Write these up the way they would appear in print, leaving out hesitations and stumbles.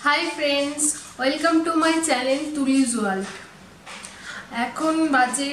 High friends, welcome to my channel Tuli's world. এখন বাজে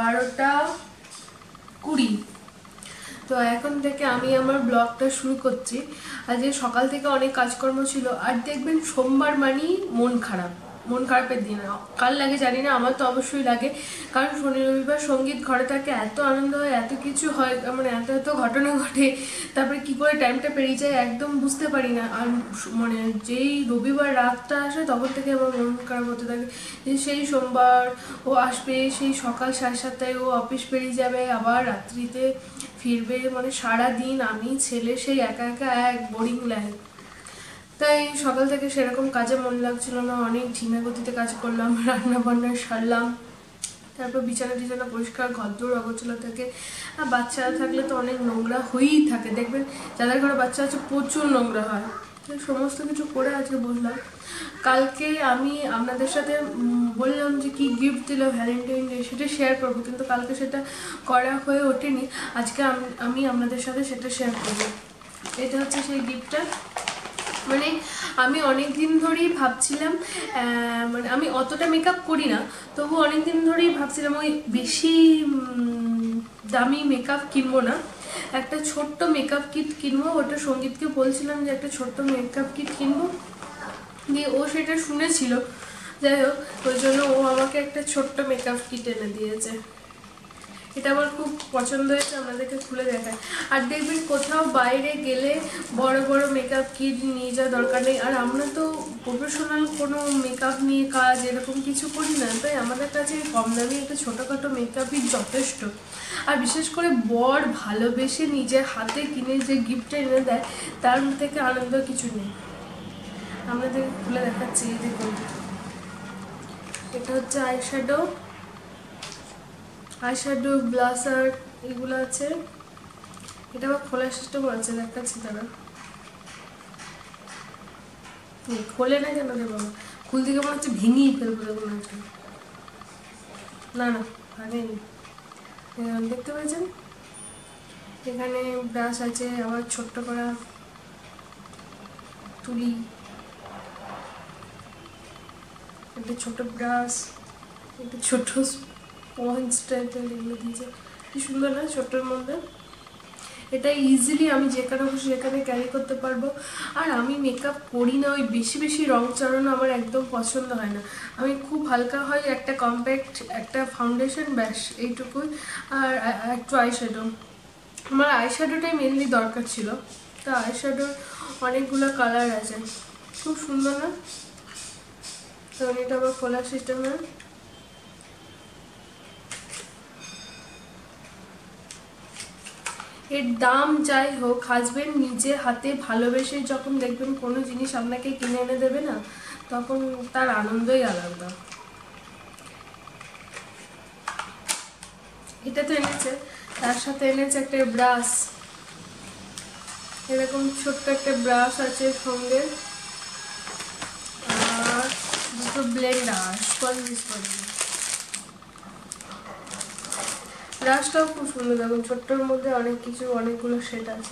12:20। তো এখন থেকে আমি আমার ব্লগটা শুরু করছি। আজকে সকাল থেকে অনেক কাজকর্ম ছিল, আর দেখবেন সোমবার মানেই মন খারাপের দিন। কাল লাগে জানি না, আমার তো অবশ্যই লাগে, কারণ শনি রবিবার সঙ্গীত ঘরে থাকে, এত আনন্দ হয়, এত কিছু হয়, মানে এত এত ঘটনা ঘটে, তারপরে কি করে টাইমটা পেরিয়ে যায় একদম বুঝতে পারি না। আর মানে যেই রবিবার রাতটা আসে তখন থেকে আমার মন খারাপ হতে থাকে যে সেই সোমবার ও আসবে, সেই সকাল 7:30টায় ও অফিস বেরিয়ে যাবে, আবার রাত্রিতে ফিরবে, মানে সারা দিন আমি ছেলে সেই একা একা এক বোরিং লাগে। তাই সকাল থেকে সেরকম কাজে মন লাগছিল না, অনেক ঝিমে গতিতে কাজ করলাম, রান্না বান্না সারলাম, তারপর বিছানা টিছানা পরিষ্কার, ঘরদোর অগোছালো থাকে। আর বাচ্চারা থাকলে তো অনেক নোংরা হয়েই থাকে, দেখবেন যাদের ঘরে বাচ্চা আছে প্রচুর নোংরা হয়। তো সমস্ত কিছু করে আজকে বসলাম। কালকে আমি আপনাদের সাথে বললাম যে কি গিফট দিল ভ্যালেন্টাইন ডে, সেটা শেয়ার করবো, কিন্তু কালকে সেটা করা হয়ে ওঠেনি। আজকে আমি আপনাদের সাথে সেটা শেয়ার করবো। এটা হচ্ছে সেই গিফটটা। মানে আমি অনেক দিন ধরেই ভাবছিলাম, মানে আমি অতটা মেকআপ করি না, তবু অনেক দিন ধরেই ভাবছিলাম ওই বেশি দামি মেকআপ কিনবো না, একটা ছোট্ট মেকআপ কিট কিনবো। ওটা সঙ্গীতকে বলছিলাম যে একটা ছোট্ট মেকআপ কিট কিনবো, দিয়ে ও সেটা শুনেছিল। যাই হোক, ওই জন্য ও আমাকে একটা ছোট্ট মেকআপ কিট এনে দিয়েছে। এটা আমার খুব পছন্দ হয়েছে, আপনাদেরকে খুলে দেখায়। আর দেখবেন কোথাও বাইরে গেলে বড় বড় মেকআপ কিট নিয়ে যাওয়া দরকার নেই, আর আমরা তো প্রফেশনাল কোনো মেকআপ নিয়ে কাজ এরকম কিছু করি না, তাই আমাদের কাছে কম দামি একটা ছোটোখাটো মেকআপই যথেষ্ট। আর বিশেষ করে বর ভালোবেসে নিজের হাতে কিনে যে গিফটটা এনে দেয়, তার থেকে আনন্দ কিছু নেই। আপনাদেরকে খুলে দেখাচ্ছি, দেখুন এটা হচ্ছে আইশ্যাডো ব্লাসার এগুলো আছে। এটা আবার খোলার সিস্টেম আছে, দেখাচ্ছি তারা। খোলে না কেন রে বাবা, খুল থেকে মনে হচ্ছে ভেঙেই ফেলবো, দেখুন একটা। না না, ভাঙেনি। দেখতে পাচ্ছেন এখানে ব্রাশ আছে, আবার ছোট্ট করা তুলি, একটা ছোট ব্রাশ, একটা ছোট স্পঞ্জ টাইপের এগুলো দিয়েছে। কি সুন্দর না ছোট্টর মধ্যে। এটা ইজিলি আমি যেখানে খুশি সেখানে ক্যারি করতে পারবো। আর আমি মেকআপ করি না, ওই বেশি বেশি রং চড়ানো আমার একদম পছন্দ হয় না। আমি খুব হালকা হয়, একটা কম্প্যাক্ট একটা ফাউন্ডেশন, ব্যাস এইটুকুই। আর একটু আইশ্যাডো, আমার আইশ্যাডোটাই মেনলি দরকার ছিল। তো আইশ্যাডোর অনেকগুলো কালার আছে, খুব সুন্দর না। তো এটা আবার খোলার সিস্টেমে। এর দাম যাই হোক, হাজবেন্ড নিজে হাতে ভালোবেসে যখন দেখবেন কোনো জিনিস আপনাকে কিনে এনে দেবে না, তখন তার আনন্দই আলাদা। এটা তো এনেছে, তার সাথে এনেছে একটা ব্রাশ, এরকম ছোট্ট একটা ব্রাশ আছে সঙ্গে, আর দুটো ব্লেন্ডার, ব্রাশটাও খুব সুন্দর, দেখুন ছোট্টর মধ্যে অনেক কিছু, অনেকগুলো সেট আছে,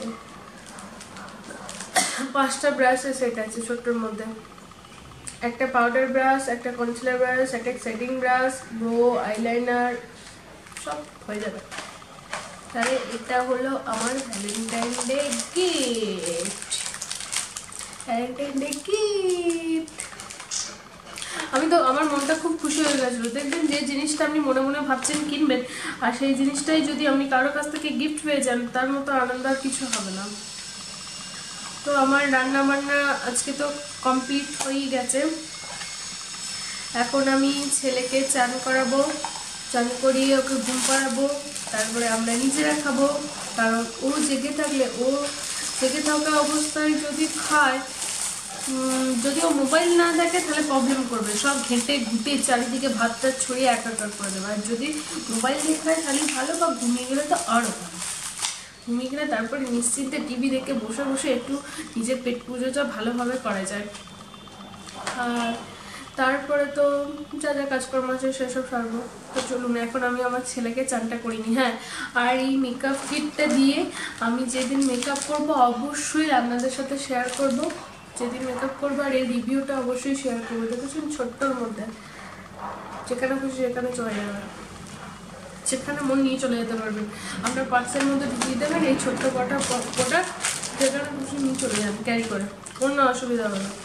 5টা ব্রাশের সেট আছে ছোট্টর মধ্যে। একটা পাউডার ব্রাশ, একটা কনসিলার ব্রাশ, একটা সেটিং ব্রাশ, ব্রো, আইলাইনার, সব হয়ে যাবে। তাহলে এটা হলো আমার Valentine day gift. Valentine day gift, আমি তো আমার মনটা খুব খুশি হয়ে গেছিলো। দেখবেন যে জিনিসটা আপনি মনে মনে ভাবছেন কিনবেন, আর সেই জিনিসটাই যদি আপনি কারোর কাছ থেকে গিফট পেয়ে যান, তার মতো আনন্দ আর কিছু হবে না। তো আমার রান্না বান্না আজকে তো কমপ্লিট হয়েই গেছে। এখন আমি ছেলেকে চান করাবো, চান করিয়ে ওকে ঘুম পাড়াবো, তারপরে আমরা নিজেরা খাবো। কারণ ও জেগে থাকলে, ও জেগে থাকা অবস্থায় যদি খায়, যদি ও মোবাইল না দেখে তাহলে প্রবলেম করবে, সব ঘেঁটে ঘুটে চারিদিকে ভাতটা ছড়িয়ে একাকার করে দেবে। আর যদি মোবাইল দিয়ে খায় তাহলে ভালো, বা ঘুমিয়ে গেলে তো আরও ভালো। ঘুমিয়ে গেলে তারপরে নিশ্চিন্তে টিভি দেখে বসে বসে একটু নিজের পেট পুজোটা ভালোভাবে করা যায়। আর তারপরে তো যা যা কাজকর্ম আছে সেসব সারবো। তো চলুন, এখন আমি আমার ছেলেকে চানটা করিনি। হ্যাঁ, আর এই মেকআপ কিটটা দিয়ে আমি যেদিন মেকআপ করবো অবশ্যই আপনাদের সাথে শেয়ার করব। যেদিন মেকআপ করবো, আর এই রিভিউটা অবশ্যই শেয়ার করবো। দেখেছেন ছোট্টর মধ্যে যেখানে খুশি সেখানে চলে যাবে, সেখানে মন নিয়ে চলে যেতে পারবেন। আপনার পার্সের মধ্যে ঢুকিয়ে দেবেন এই ছোট্ট কটা, যেখানে খুশি নিয়ে চলে যাবেন ক্যারি করে, কোনো অসুবিধা হবে না।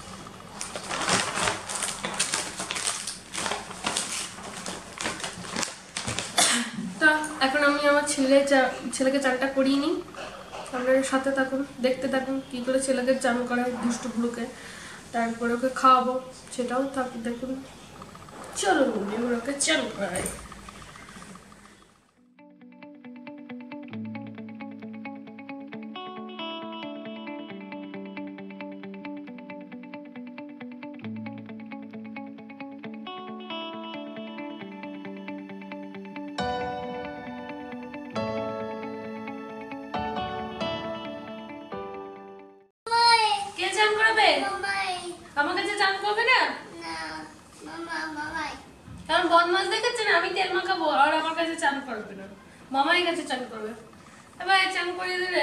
তা এখন আমি আমার ছেলেকে চানটা করিয়ে নিই। আপনার সাথে থাকুন, দেখতে থাকুন কী করে ছেলেকে চান করায় দুষ্টু বুড়োকে, তারপরে ওকে খাওয়াবো সেটাও দেখুন। চলুন এবার ওকে চান করাই। কে চান করাবে? আমার কাছে চান করবে না, কারণ বদমাস দেখাচ্ছে না, আমি তেল মাখাবো আর আমার কাছে চান করবে না, মামাই কাছে চান করবে। এবার চান করিয়ে দিলে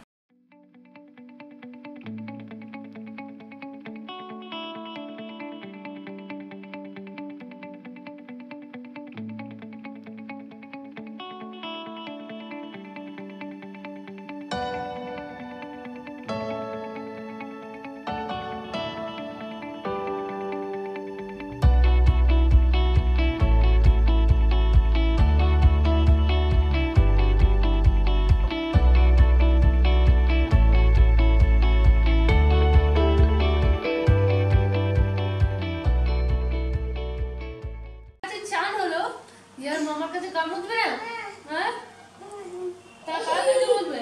ইয়ার মামার কাছে কাম উঠবে না, হ্যাঁ তা কার কাছে বলবে?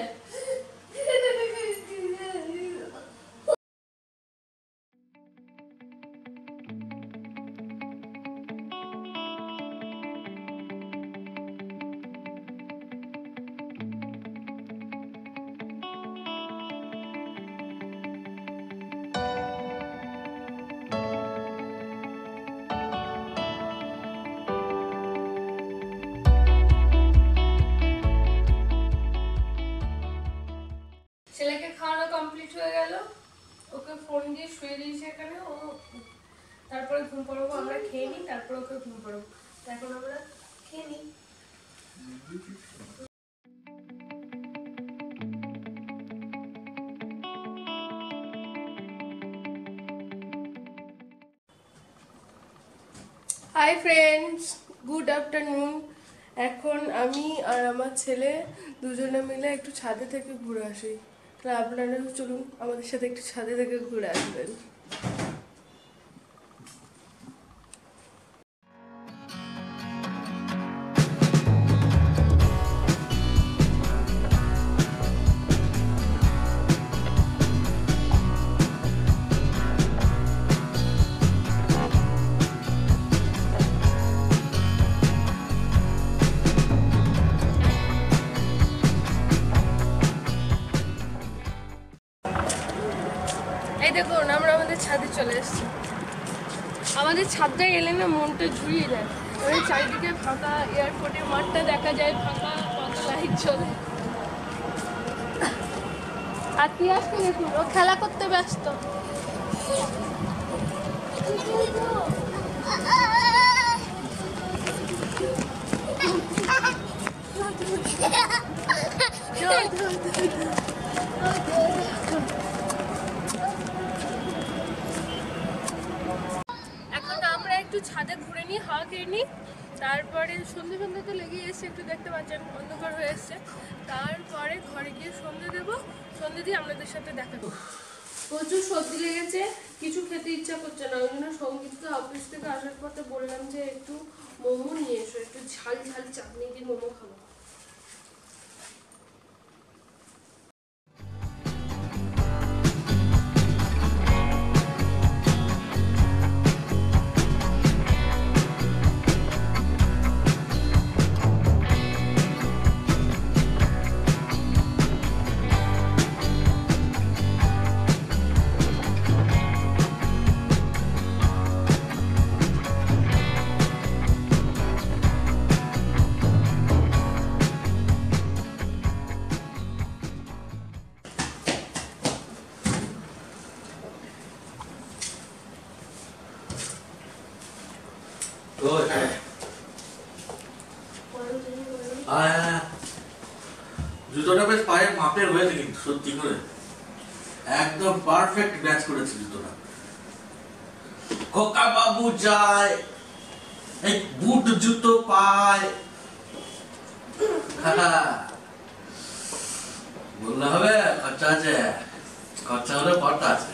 ছেলেকে খাওয়ানো কমপ্লিট হয়ে গেল, ওকে ফোন দিয়ে শুয়ে দিয়েছি এখানে, ও তারপরে ঘুম পড়াবো, আমরা খেয়ে নিই, তারপরে ওকে ঘুম পড়াবো। এখন আমরা খেয়ে নিই। Hi friends, good afternoon. এখন আমি আর আমার ছেলে দুজনে মিলে একটু ছাদে থেকে ঘুরে আসি। তাহলে আপনারাও চলুন আমাদের সাথে একটু ছাদে থেকে ঘুরে আসবেন। এই দেখুন আমরা আমাদের ছাদে চলে এসেছি। আমাদের ছাদটা এলে না মনটা জুড়িয়ে যায়। ওই চারিদিকে ফাঁকা, এয়ারপোর্টের মাঠটা দেখা যায় ফাঁকা, কত লাইট চলে। আর তিয়াসকে দেখুন, ও খেলা করতে ব্যস্ত। এখন আমরা একটু ছাদে ঘুরে নিই, হাওয়া খেয়ে নিই, তারপরে সন্ধ্যে সন্ধ্যে তো লেগে এসছে, একটু দেখতে পাচ্ছেন অন্ধকার হয়ে এসছে। তারপরে ঘরে গিয়ে সন্ধ্যে দেবো, সন্ধ্যে দিয়ে আপনাদের সাথে দেখা করবো। প্রচুর সর্দি লেগেছে, কিছু খেতে ইচ্ছা করছে না, ওই জন্য সঙ্গীতকে অফিস থেকে আসার পর বললাম যে একটু মোমো নিয়ে এসো, একটু ঝাল ঝাল চাটনি দিয়ে মোমো খাবো। সত্যি করে একদম পারফেক্ট ম্যাচ করেছিস তোরা। খোকা বাবু যায়, এই বুট জুতো পায়, বললে হবে খরচা আছে, খরচা হলে পড়তা আছে।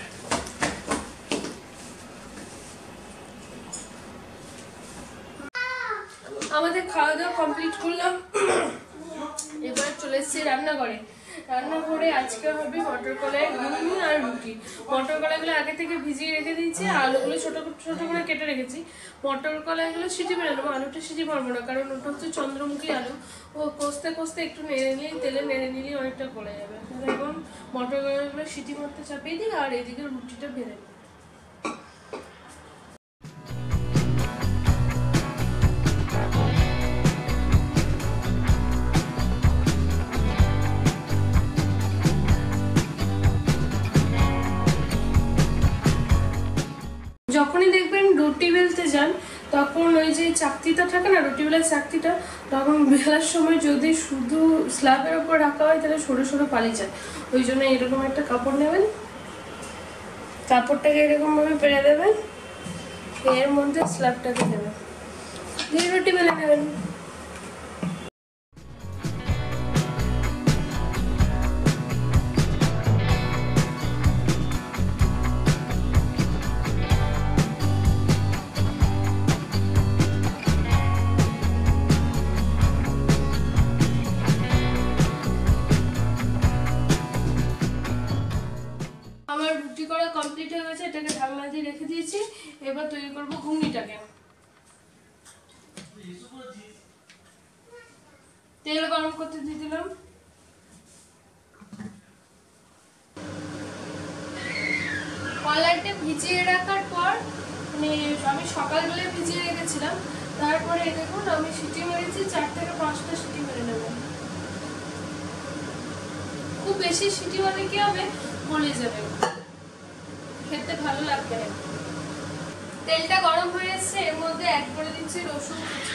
আমাদের খাওয়া দাওয়া কমপ্লিট করলাম, এবার চলে এসেছি রান্নাঘরে। রান্নাঘরে আজকে হবে মটর কলাই ঘুগনি আর রুটি। মটর কলাইগুলো আগে থেকে ভিজিয়ে রেখে দিয়েছি, আলুগুলো ছোট ছোট করে কেটে রেখেছি। মটর কলাইগুলো সিটি মেরে নেবো, আলুটা সিটি মারবো না, কারণ ওটা হচ্ছে চন্দ্রমুখী আলু, ও কষতে কষতে একটু নেড়ে নিলেই, তেলে নেড়ে নিলেই অনেকটা গলে যাবে। এখন মটর কলাইগুলো সিটি মারতে চাপিয়ে দিই, আর এদিকে রুটিটা ভেজে নিই। যখনই দেখবেন রুটি বেলতে যান, তখন ওই যে চাকতিটা থাকে না, রুটি বেলার চাকতিটা, তখন বেলার সময় যদি শুধু স্ল্যাবের ওপর রাখা হয় তাহলে সরে সরে পালিয়ে যায়। ওই জন্য এরকম একটা কাপড় নেবেন, কাপড়টাকে এরকমভাবে পেরে দেবেন, এর মধ্যে স্ল্যাবটাকে দেবেন, দিয়ে রুটি বেলে নেবেন। আমার রুটি করা কমপ্লিট হয়ে গেছে, এটাকে ঢাকনা দিয়ে রেখে দিয়েছি। এবার তৈরি করবো ঘুগনিটাকে। তেল গরম করতে দিয়ে দিলাম, কলাইটা ভিজিয়ে রাখার পর, মানে আমি সকালবেলায় ভিজিয়ে রেখেছিলাম, তারপরে দেখুন আমি সিটি মেরেছি, 4 থেকে 5টা সিটি মেরে নেব। খুব বেশি সিটি মানে কি হবে, গলে যাবে, খেতে ভালো লাগবে না। তেলটা গরম হয়ে এসেছে, এর মধ্যে অ্যাড করে দিচ্ছি রসুন কুচি,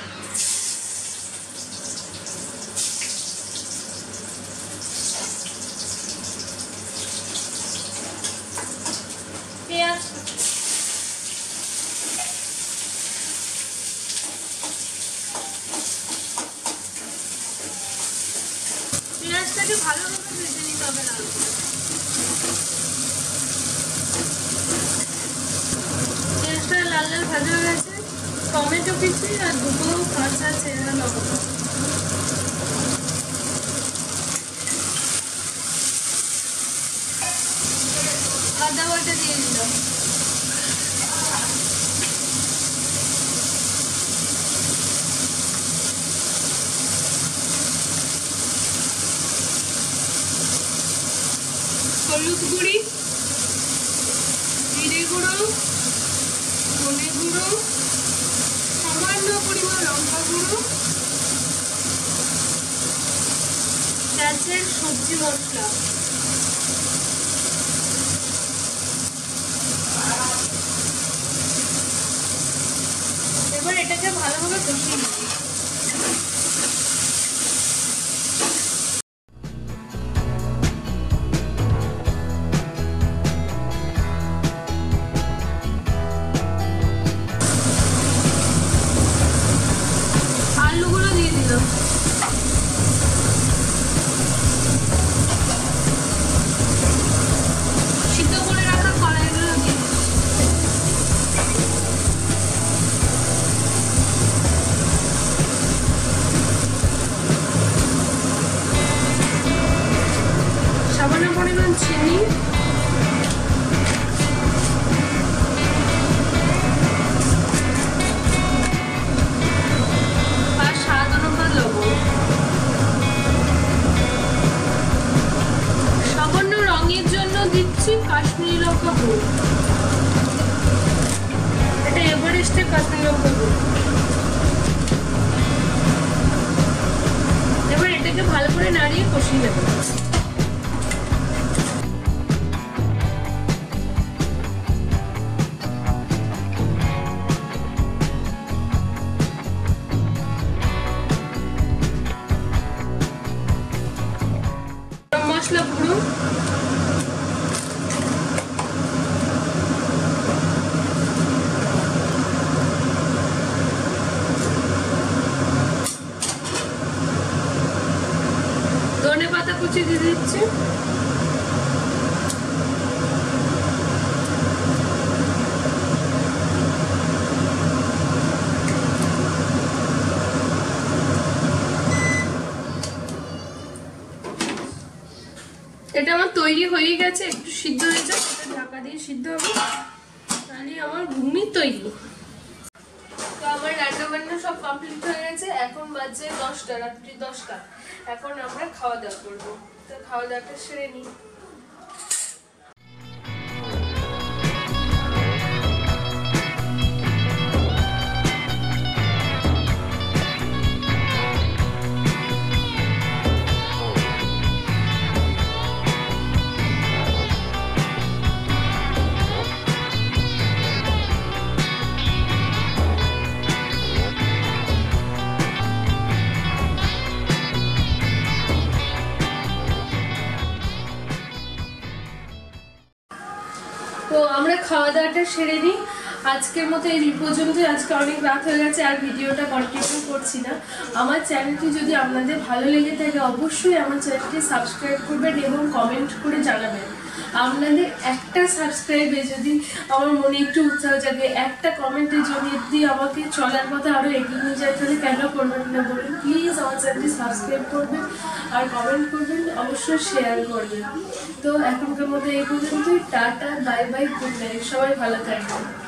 পেঁয়াজ, পেঁয়াজটাকে ভালোভাবে ভেজে নিতে হবে না। পেঁয়াজটা লাল লাল ভাজা হয়ে গেছে, টমেটো কুচি আর দুটো কাঁচা চেরা লঙ্কা, আদা বাটা দিয়ে দিলাম, হলুদ গুঁড়ি, জিরে গুঁড়ো, ধনে গুঁড়ো, সামান্য পরিমাণ লঙ্কা গুঁড়ো, প্যাঁচের সবজি মশলা, এবার এটাকে ভালোভাবে কষিয়ে নিই। আলুগুলো দিয়ে দিলাম, সিদ্ধ করে রাখা কড়াইগুলো দিয়ে দিলাম। সামান্য পরিমাণ চিনি, আর স্বাদ অনুযায়ী লবণ, সামান্য রঙের জন্য দিচ্ছি কাশ্মীরি লঙ্কা গুঁড়ো, এটা এভারেস্টের কাশ্মীরি লঙ্কা গুঁড়ো। এবার এটাকে ভালো করে নাড়িয়ে কষিয়ে নেব। মশলা গুঁড়ো ধনে পাতা কুচি দিয়ে দিচ্ছি। এটা আমার তৈরি হয়ে গেছে, একটু সিদ্ধ হয়েছে, এটা ঢাকা দিয়ে সিদ্ধ হবে, তাহলে আমার ঘুগনি তৈরি। তো আমার রান্না বান্না সব কমপ্লিট হয়ে গেছে, এখন বাজে 10টা, রাত্রি 10টা। এখন আমরা খাওয়া দাওয়া করবো, তো খাওয়া দাওয়াটা সেরে নিই। তো আমরা খাওয়া দাওয়াটা সেরে নিই। আজকের মতো এই পর্যন্ত। আজকে অনেক রাত হয়ে গেছে, আর ভিডিওটা কন্টিনিউ করছি না। আমার চ্যানেলটি যদি আপনাদের ভালো লেগে থাকে অবশ্যই আমার চ্যানেলটি সাবস্ক্রাইব করবেন এবং কমেন্ট করে জানাবেন। আপনাদের একটা সাবস্ক্রাইবে যদি আমার মনে একটু উৎসাহ জাগে, একটা কমেন্টে যদি আমাকে চলার কথা আরও এগিয়ে নিয়ে যায়, তাহলে কেন করবেন না বলুন? প্লিজ আমার চ্যানেলটি সাবস্ক্রাইব করবেন আর কমেন্ট করবেন, অবশ্যই শেয়ার করবেন। তো এখনকার মতো এই পর্যন্তই। Tata, bye bye, good night, সবাই ভালো থাকবেন।